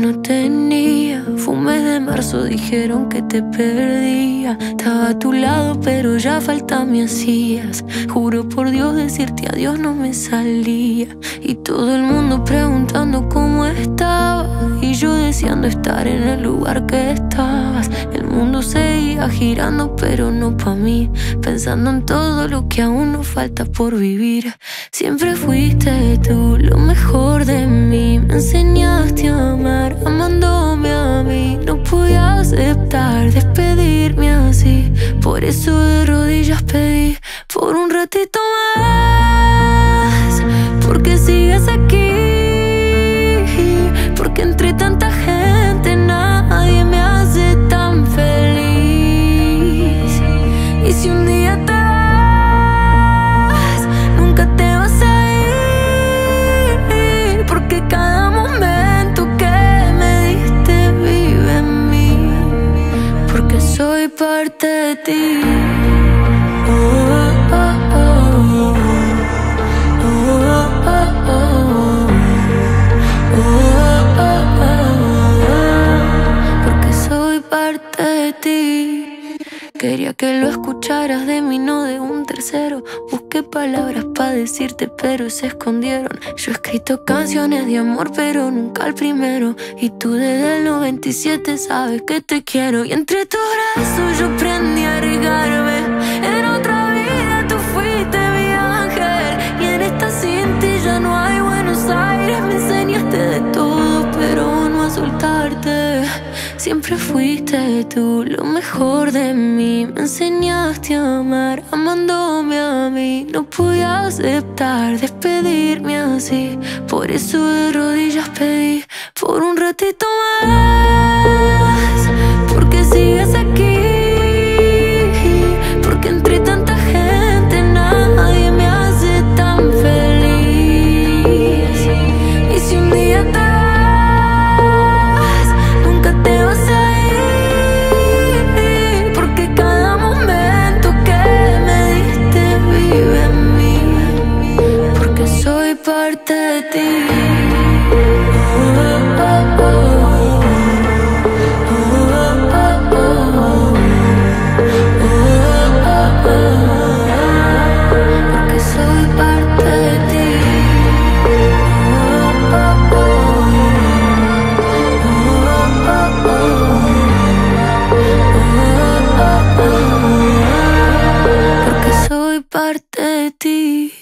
no tenía. Fue un mes de marzo, dijeron que te perdía. Estaba a tu lado, pero ya falta me hacías. Juro por Dios decirte adiós no me salía. Y todo el mundo preguntando cómo estaba, y yo deseando estar en el lugar que estabas. El mundo seguía girando, pero no pa' mí, pensando en todo lo que aún nos falta por vivir. Siempre fuiste tú lo mejor de mí. Me enseñaste a amar, amándome a mí. No podía aceptar despedirme así. Por eso de rodillas pedí por un ratito más, porque sigues aquí, porque entre tanta gente nadie me hace tan feliz. Y si un día te vas, nunca te vas a ir, porque cada momento que me diste vive en mí, porque soy parte de ti. Quería que lo escucharas de mí, no de un tercero. Busqué palabras para decirte, pero se escondieron. Yo he escrito canciones de amor, pero nunca el primero. Y tú desde el 97 sabes que te quiero. Y entre tus brazos yo aprendí a regarme. En otra vida tú fuiste mi ángel, y en esta sin ti ya no hay Buenos Aires. Me enseñaste de todo, pero no a soltarte. Siempre fuiste tú lo mejor de mí. Me enseñaste a amar, amándome a mí. No podía aceptar despedirme así. Por eso de rodillas pedí por un ratito más, porque sigues aquí, porque entre tanta gente nadie me hace tan feliz. Y si un día te parte de ti. Porque soy parte de ti. Porque soy parte de ti.